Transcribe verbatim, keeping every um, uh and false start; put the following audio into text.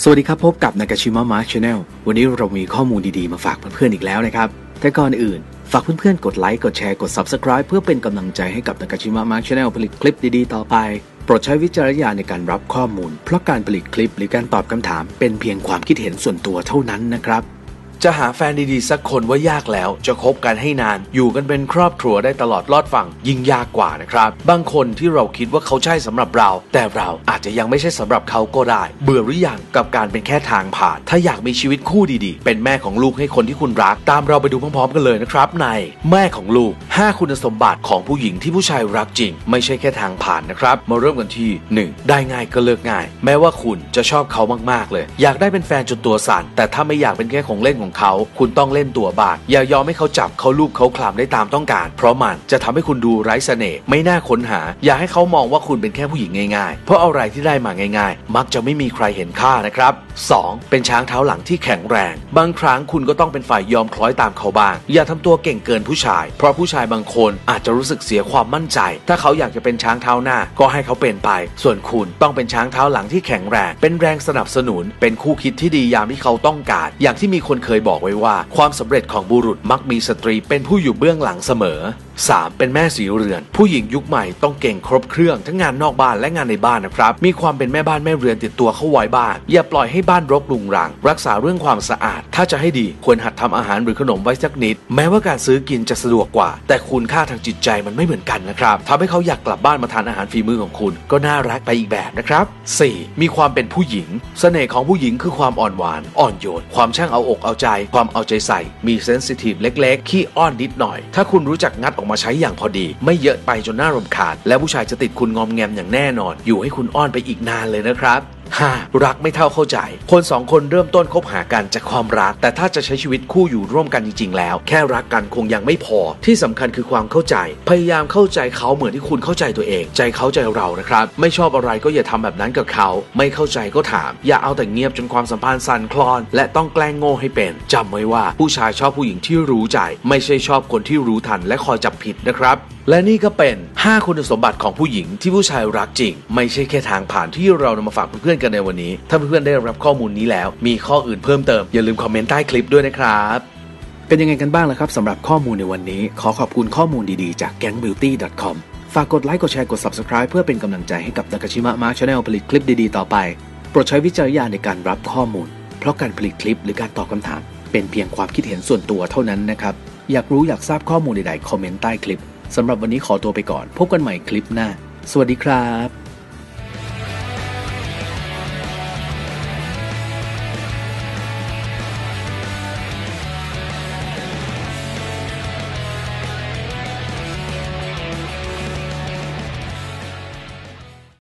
สวัสดีครับพบกับ Nakashima Mark Channel วันนี้เรามีข้อมูลดีๆมาฝากเพื่อนๆอีกแล้วนะครับแต่ก่อนอื่นฝากเพื่อนๆกดไลค์กดแชร์กด Subscribe เพื่อเป็นกำลังใจให้กับ Nakashima Mark Channel ผลิตคลิปดีๆต่อไปโปรดใช้วิจารณญาณในการรับข้อมูลเพราะการผลิตคลิปหรือการตอบคำถามเป็นเพียงความคิดเห็นส่วนตัวเท่านั้นนะครับจะหาแฟนดีๆสักคนว่ายากแล้วจะคบกันให้นานอยู่กันเป็นครอบครัวได้ตลอดรอดฝั่งยิ่งยากกว่านะครับบางคนที่เราคิดว่าเขาใช่สำหรับเราแต่เราอาจจะยังไม่ใช่สำหรับเขาก็ได้เบื่อหรือยังกับการเป็นแค่ทางผ่านถ้าอยากมีชีวิตคู่ดีๆเป็นแม่ของลูกให้คนที่คุณรักตามเราไปดูพร้อมๆกันเลยนะครับในแม่ของลูกห้าคุณสมบัติของผู้หญิงที่ผู้ชายรักจริงไม่ใช่แค่ทางผ่านนะครับมาเริ่มกันที่หนึ่งได้ง่ายก็เลิกง่ายแม้ว่าคุณจะชอบเขามากๆเลยอยากได้เป็นแฟนจนตัวสั่นแต่ถ้าไม่อยากเป็นแค่ของเล่นของเขาคุณต้องเล่นตัวบาดอย่ายอมให้เขาจับเขาลูบเขาคลำได้ตามต้องการเพราะมันจะทำให้คุณดูไร้เสน่ห์ไม่น่าค้นหาอย่าให้เขามองว่าคุณเป็นแค่ผู้หญิงง่ายๆเพราะอะไรที่ได้มาง่ายๆมักจะไม่มีใครเห็นค่านะครับสองเป็นช้างเท้าหลังที่แข็งแรงบางครั้งคุณก็ต้องเป็นฝ่ายยอมคล้อยตามเขาบ้างอย่าทำตัวเก่งเกินผู้ชายเพราะผู้ชายบางคนอาจจะรู้สึกเสียความมั่นใจถ้าเขาอยากจะเป็นช้างเท้าหน้าก็ให้เขาเป็นไปส่วนคุณต้องเป็นช้างเท้าหลังที่แข็งแรงเป็นแรงสนับสนุนเป็นคู่คิดที่ดียามที่เขาต้องการอย่างที่มีคนเคยบอกไว้ว่าความสำเร็จของบุรุษมักมีสตรีเป็นผู้อยู่เบื้องหลังเสมอสามเป็นแม่สีเรือนผู้หญิงยุคใหม่ต้องเก่งครบเครื่องทั้งงานนอกบ้านและงานในบ้านนะครับมีความเป็นแม่บ้านแม่เรือนติดตัวเข้าไว้บ้างอย่าปล่อยให้บ้านรกรุงรังรักษาเรื่องความสะอาดถ้าจะให้ดีควรหัดทำอาหารหรือขนมไว้สักนิดแม้ว่าการซื้อกินจะสะดวกกว่าแต่คุณค่าทางจิตใจมันไม่เหมือนกันนะครับทำให้เขาอยากกลับบ้านมาทานอาหารฝีมือของคุณก็น่ารักไปอีกแบบนะครับสี่มีความเป็นผู้หญิงเสน่ห์ของผู้หญิงคือความอ่อนหวานอ่อนโยนความช่างเอาอกเอาใจความเอาใจใส่มีเซนซิทีฟเล็กๆขี้อ้อนนิดหน่อยถ้าคุณรู้จักงัดออกมาใช้อย่างพอดีไม่เยอะไปจนน่ารำคาญและผู้ชายจะติดคุณงอมแงมอย่างแน่นอนอยู่ให้คุณอ้อนไปอีกนานเลยนะครับห้ารักไม่เท่าเข้าใจคนสองคนเริ่มต้นคบหากันจากความรักแต่ถ้าจะใช้ชีวิตคู่อยู่ร่วมกันจริงๆแล้วแค่รักกันคงยังไม่พอที่สำคัญคือความเข้าใจพยายามเข้าใจเขาเหมือนที่คุณเข้าใจตัวเองใจเขาใจเรานะครับไม่ชอบอะไรก็อย่าทำแบบนั้นกับเขาไม่เข้าใจก็ถามอย่าเอาแต่เงียบจนความสัมพันธ์สั่นคลอนและต้องแกล้งโง่ให้เป็นจำไว้ว่าผู้ชายชอบผู้หญิงที่รู้ใจไม่ใช่ชอบคนที่รู้ทันและคอยจับผิดนะครับและนี่ก็เป็นห้าคุณสมบัติของผู้หญิงที่ผู้ชายรักจริงไม่ใช่แค่ทางผ่านที่เรานำมาฝากเพื่อนๆกันในวันนี้ถ้าเพื่อนๆได้รับข้อมูลนี้แล้วมีข้ออื่นเพิ่มเติมอย่าลืมคอมเมนต์ใต้คลิปด้วยนะครับเป็นยังไงกันบ้างล่ะครับสำหรับข้อมูลในวันนี้ขอขอบคุณข้อมูลดีๆจาก แก๊งบิวตี้ ดอท คอม ฝากกดไลค์กดแชร์กด Subscribe เพื่อเป็นกำลังใจให้กับ Nakashima Mark Channel ผลิตคลิปดีๆต่อไปโปรดใช้วิจารณญาณในการรับข้อมูลเพราะการผลิตคลิปหรือการตอบคำถามเป็นเพียงความคิดเห็นส่วนตัวเท่านั้นนะครับอยากรู้อยากทราบข้อมูลใดๆคอมเมนต์ใต้คลิปสำหรับวันนี้ขอตัวไปก่อนพบกันใหม่คลิปหน้าสวัสดีครับ